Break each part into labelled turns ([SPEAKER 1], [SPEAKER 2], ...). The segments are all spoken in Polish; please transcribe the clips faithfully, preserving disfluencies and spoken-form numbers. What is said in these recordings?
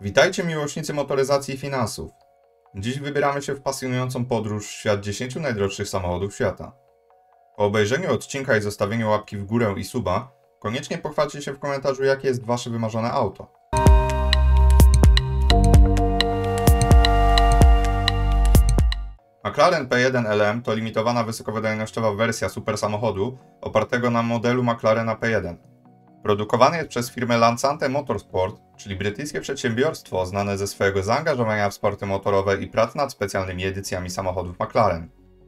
[SPEAKER 1] Witajcie miłośnicy motoryzacji i finansów. Dziś wybieramy się w pasjonującą podróż w świat dziesięciu najdroższych samochodów świata. Po obejrzeniu odcinka i zostawieniu łapki w górę i suba, koniecznie pochwalcie się w komentarzu, jakie jest wasze wymarzone auto. McLaren P jeden L M to limitowana wysokowydajnościowa wersja supersamochodu opartego na modelu McLarena P jeden. Produkowany jest przez firmę Lansate Motorsport, czyli brytyjskie przedsiębiorstwo znane ze swojego zaangażowania w sporty motorowe i prac nad specjalnymi edycjami samochodów McLaren.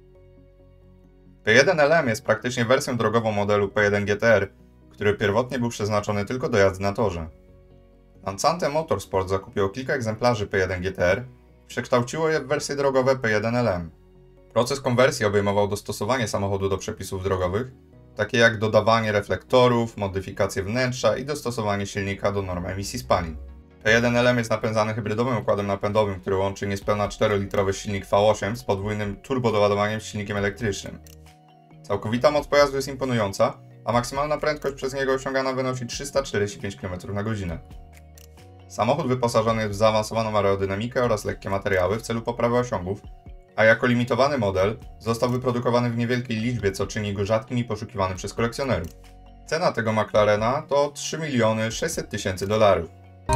[SPEAKER 1] P jeden L M jest praktycznie wersją drogową modelu P jeden G T R, który pierwotnie był przeznaczony tylko do jazdy na torze. Lansate Motorsport zakupiło kilka egzemplarzy P jeden G T R i przekształciło je w wersje drogowe P jeden L M. Proces konwersji obejmował dostosowanie samochodu do przepisów drogowych, takie jak dodawanie reflektorów, modyfikacje wnętrza i dostosowanie silnika do norm emisji spalin. P jeden L M jest napędzany hybrydowym układem napędowym, który łączy niespełna czterolitrowy silnik V osiem z podwójnym turbodoładowaniem silnikiem elektrycznym. Całkowita moc pojazdu jest imponująca, a maksymalna prędkość przez niego osiągana wynosi trzysta czterdzieści pięć kilometrów na godzinę. Samochód wyposażony jest w zaawansowaną aerodynamikę oraz lekkie materiały w celu poprawy osiągów, a jako limitowany model został wyprodukowany w niewielkiej liczbie, co czyni go rzadkim i poszukiwanym przez kolekcjonerów. Cena tego McLarena to trzy miliony sześćset tysięcy dolarów.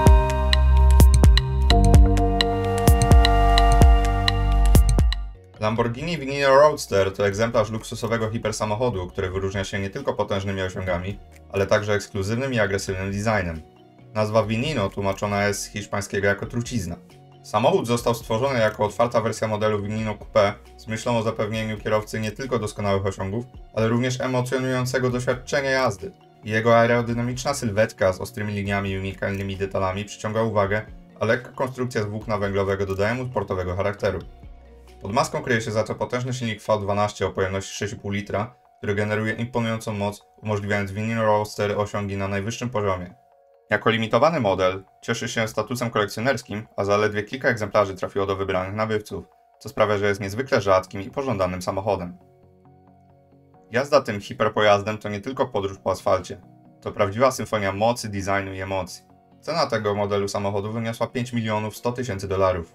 [SPEAKER 1] Lamborghini Veneno Roadster to egzemplarz luksusowego hipersamochodu, który wyróżnia się nie tylko potężnymi osiągami, ale także ekskluzywnym i agresywnym designem. Nazwa Veneno tłumaczona jest z hiszpańskiego jako trucizna. Samochód został stworzony jako otwarta wersja modelu Veneno Coupé z myślą o zapewnieniu kierowcy nie tylko doskonałych osiągów, ale również emocjonującego doświadczenia jazdy. Jego aerodynamiczna sylwetka z ostrymi liniami i unikalnymi detalami przyciąga uwagę, a lekka konstrukcja z włókna węglowego dodaje mu sportowego charakteru. Pod maską kryje się za to potężny silnik V dwanaście o pojemności sześć i pół litra, który generuje imponującą moc, umożliwiając Veneno Roadster osiągi na najwyższym poziomie. Jako limitowany model cieszy się statusem kolekcjonerskim, a zaledwie kilka egzemplarzy trafiło do wybranych nabywców, co sprawia, że jest niezwykle rzadkim i pożądanym samochodem. Jazda tym hiperpojazdem to nie tylko podróż po asfalcie, to prawdziwa symfonia mocy, designu i emocji. Cena tego modelu samochodu wyniosła pięć milionów sto tysięcy dolarów.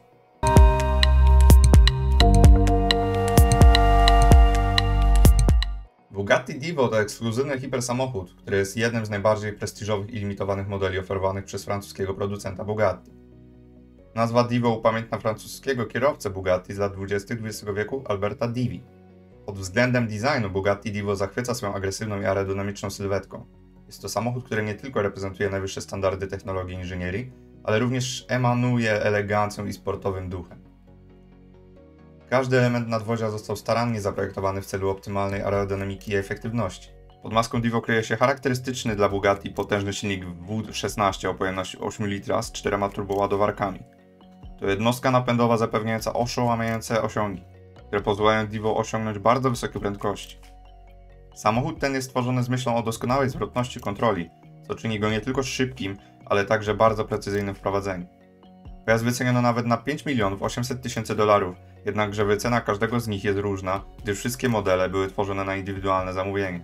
[SPEAKER 1] Bugatti Divo to ekskluzywny hipersamochód, który jest jednym z najbardziej prestiżowych i limitowanych modeli oferowanych przez francuskiego producenta Bugatti. Nazwa Divo upamiętnia francuskiego kierowcę Bugatti z lat dwudziestych dwudziestego wieku Alberta Divi. Pod względem designu Bugatti Divo zachwyca swoją agresywną i aerodynamiczną sylwetką. Jest to samochód, który nie tylko reprezentuje najwyższe standardy technologii i inżynierii, ale również emanuje elegancją i sportowym duchem. Każdy element nadwozia został starannie zaprojektowany w celu optymalnej aerodynamiki i efektywności. Pod maską Divo kryje się charakterystyczny dla Bugatti potężny silnik W szesnaście o pojemności osiem litrów z czterema turboładowarkami. To jednostka napędowa zapewniająca oszałamiające osiągi, które pozwalają Divo osiągnąć bardzo wysokie prędkości. Samochód ten jest stworzony z myślą o doskonałej zwrotności kontroli, co czyni go nie tylko szybkim, ale także bardzo precyzyjnym w prowadzeniu. Pojazd wyceniono nawet na pięć milionów osiemset tysięcy dolarów, jednakże wycena każdego z nich jest różna, gdyż wszystkie modele były tworzone na indywidualne zamówienie.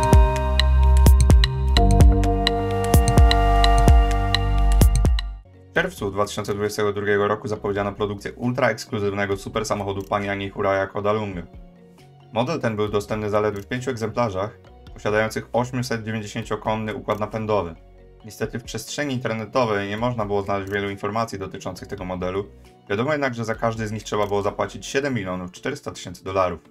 [SPEAKER 1] W czerwcu dwa tysiące dwudziestego drugiego roku zapowiedziano produkcję ultra-ekskluzywnego supersamochodu pani Ani Huraya Kodalunga. Model ten był dostępny zaledwie w pięciu egzemplarzach, posiadających osiemset dziewięćdziesięciokonny układ napędowy. Niestety w przestrzeni internetowej nie można było znaleźć wielu informacji dotyczących tego modelu, wiadomo jednak, że za każdy z nich trzeba było zapłacić siedem milionów czterysta tysięcy dolarów.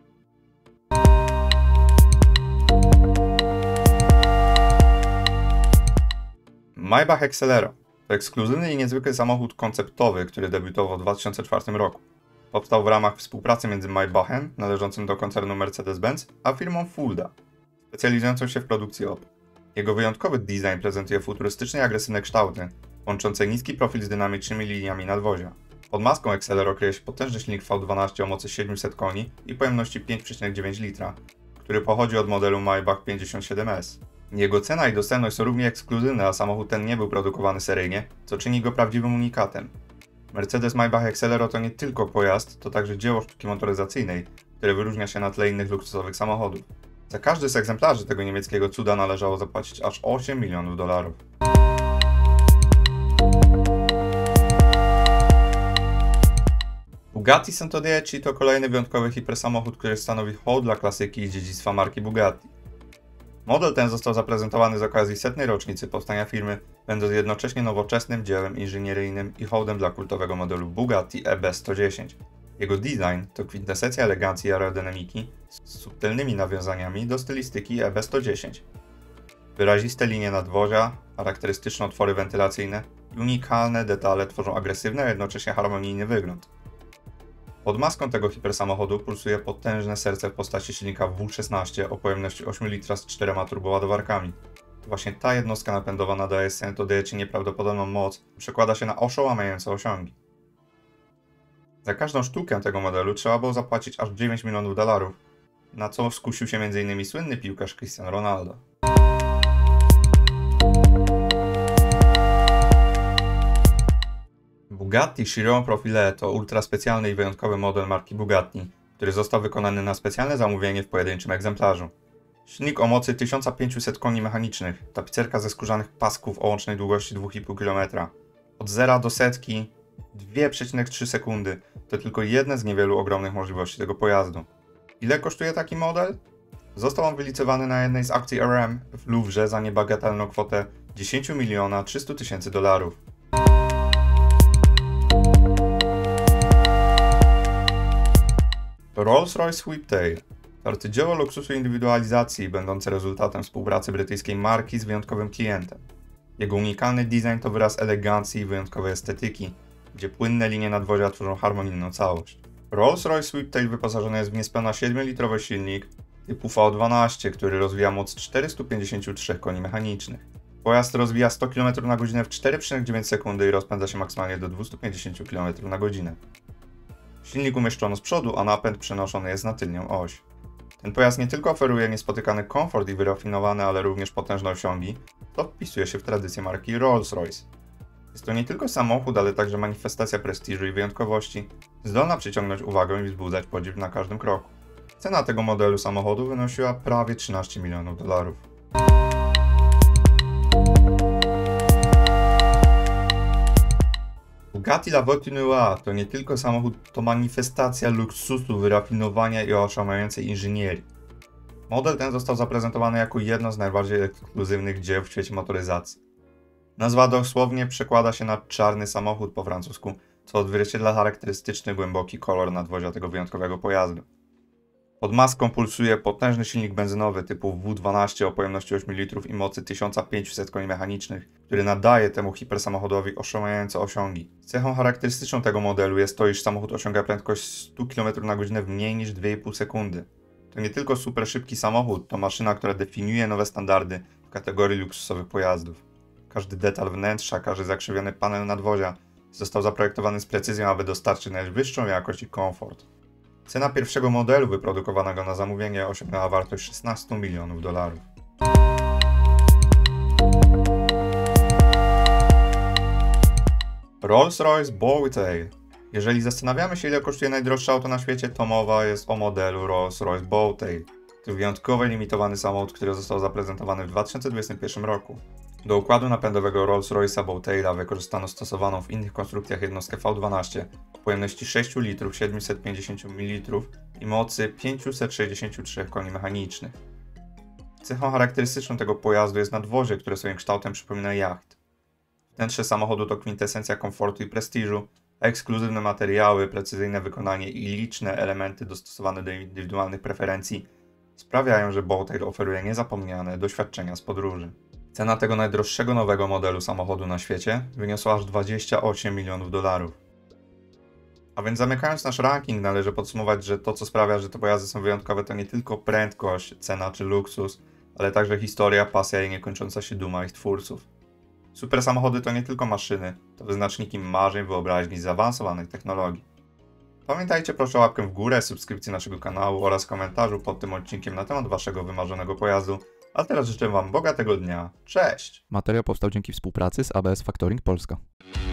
[SPEAKER 1] Maybach Exelero to ekskluzywny i niezwykły samochód konceptowy, który debiutował w dwa tysiące czwartym roku. Powstał w ramach współpracy między Maybachem, należącym do koncernu Mercedes-Benz, a firmą Fulda, specjalizującą się w produkcji opon. Jego wyjątkowy design prezentuje futurystycznie i agresywne kształty, łączące niski profil z dynamicznymi liniami nadwozia. Pod maską Exelero kryje się potężny silnik V dwanaście o mocy siedemset koni i pojemności pięć przecinek dziewięć litra, który pochodzi od modelu Maybach pięćdziesiąt siedem S. Jego cena i dostępność są równie ekskluzywne, a samochód ten nie był produkowany seryjnie, co czyni go prawdziwym unikatem. Mercedes Maybach Exelero to nie tylko pojazd, to także dzieło sztuki motoryzacyjnej, które wyróżnia się na tle innych luksusowych samochodów. Za każdy z egzemplarzy tego niemieckiego cuda należało zapłacić aż osiem milionów dolarów. Bugatti cento dziesięć to kolejny wyjątkowy hipersamochód, który stanowi hołd dla klasyki i dziedzictwa marki Bugatti. Model ten został zaprezentowany z okazji setnej rocznicy powstania firmy, będąc jednocześnie nowoczesnym dziełem inżynieryjnym i hołdem dla kultowego modelu Bugatti E B sto dziesięć. Jego design to kwintesencja elegancji i aerodynamiki z subtelnymi nawiązaniami do stylistyki E B sto dziesięć. Wyraziste linie nadwozia, charakterystyczne otwory wentylacyjne i unikalne detale tworzą agresywny, a jednocześnie harmonijny wygląd. Pod maską tego hipersamochodu pulsuje potężne serce w postaci silnika W szesnaście o pojemności osiem litrów z czterema turboładowarkami. To właśnie ta jednostka napędowa nadaje cento dziesięć nieprawdopodobną moc i przekłada się na oszałamiające osiągi. Za każdą sztukę tego modelu trzeba było zapłacić aż dziewięć milionów dolarów, na co skusił się między innymi słynny piłkarz Cristiano Ronaldo. Bugatti Chiron Profile to ultra specjalny i wyjątkowy model marki Bugatti, który został wykonany na specjalne zamówienie w pojedynczym egzemplarzu. Silnik o mocy tysiąc pięćset koni mechanicznych, tapicerka ze skórzanych pasków o łącznej długości dwa i pół kilometra. Od zera do setki dwa przecinek trzy sekundy to tylko jedne z niewielu ogromnych możliwości tego pojazdu. Ile kosztuje taki model? Został on wylicytowany na jednej z aukcji R M w Louvre za niebagatelną kwotę dziesięć milionów trzysta tysięcy dolarów. Rolls-Royce Whiptail to arcydzieło luksusu i indywidualizacji, będące rezultatem współpracy brytyjskiej marki z wyjątkowym klientem. Jego unikalny design to wyraz elegancji i wyjątkowej estetyki, gdzie płynne linie nadwozia tworzą harmonijną całość. Rolls-Royce Whiptail wyposażony jest w niespełna siedmiolitrowy silnik typu V dwanaście, który rozwija moc czterysta pięćdziesiąt trzy koni mechanicznych. Pojazd rozwija sto kilometrów na godzinę w cztery przecinek dziewięć sekundy i rozpędza się maksymalnie do dwieście pięćdziesiąt kilometrów na godzinę. Silnik umieszczono z przodu, a napęd przenoszony jest na tylnią oś. Ten pojazd nie tylko oferuje niespotykany komfort i wyrafinowane, ale również potężne osiągi, to wpisuje się w tradycję marki Rolls-Royce. Jest to nie tylko samochód, ale także manifestacja prestiżu i wyjątkowości, zdolna przyciągnąć uwagę i wzbudzać podziw na każdym kroku. Cena tego modelu samochodu wynosiła prawie trzynaście milionów dolarów. Bugatti La Voiture to nie tylko samochód, to manifestacja luksusu, wyrafinowania i oszałamiającej inżynierii. Model ten został zaprezentowany jako jedno z najbardziej ekskluzywnych dzieł w świecie motoryzacji. Nazwa dosłownie przekłada się na czarny samochód po francusku, co odzwierciedla charakterystyczny głęboki kolor nadwozia tego wyjątkowego pojazdu. Pod maską pulsuje potężny silnik benzynowy typu W dwanaście o pojemności osiem litrów i mocy tysiąc pięćset koni mechanicznych, który nadaje temu hipersamochodowi oszałamiające osiągi. Cechą charakterystyczną tego modelu jest to, iż samochód osiąga prędkość sto kilometrów na godzinę w mniej niż dwie i pół sekundy. To nie tylko super szybki samochód, to maszyna, która definiuje nowe standardy w kategorii luksusowych pojazdów. Każdy detal wnętrza, każdy zakrzywiony panel nadwozia został zaprojektowany z precyzją, aby dostarczyć najwyższą jakość i komfort. Cena pierwszego modelu wyprodukowanego na zamówienie osiągnęła wartość szesnaście milionów dolarów. Rolls-Royce Bowtail. Jeżeli zastanawiamy się, ile kosztuje najdroższe auto na świecie, to mowa jest o modelu Rolls-Royce Bowtail. To wyjątkowy limitowany samochód, który został zaprezentowany w dwa tysiące dwudziestym pierwszym roku. Do układu napędowego Rolls-Royce'a Bowtaila wykorzystano stosowaną w innych konstrukcjach jednostkę V dwanaście o pojemności sześć litrów siedemset pięćdziesiąt mililitrów i mocy pięćset sześćdziesiąt trzy koni mechanicznych. Cechą charakterystyczną tego pojazdu jest nadwozie, które swoim kształtem przypomina jacht. Wnętrze samochodu to kwintesencja komfortu i prestiżu, a ekskluzywne materiały, precyzyjne wykonanie i liczne elementy dostosowane do indywidualnych preferencji sprawiają, że Bowtail oferuje niezapomniane doświadczenia z podróży. Cena tego najdroższego nowego modelu samochodu na świecie wyniosła aż dwadzieścia osiem milionów dolarów. A więc zamykając nasz ranking, należy podsumować, że to, co sprawia, że te pojazdy są wyjątkowe, to nie tylko prędkość, cena czy luksus, ale także historia, pasja i niekończąca się duma ich twórców. Super samochody to nie tylko maszyny, to wyznaczniki marzeń, wyobraźni, zaawansowanych technologii. Pamiętajcie proszę o łapkę w górę, subskrypcji naszego kanału oraz komentarzu pod tym odcinkiem na temat waszego wymarzonego pojazdu. A teraz życzę wam bogatego dnia. Cześć!
[SPEAKER 2] Materiał powstał dzięki współpracy z A B S Factoring Polska.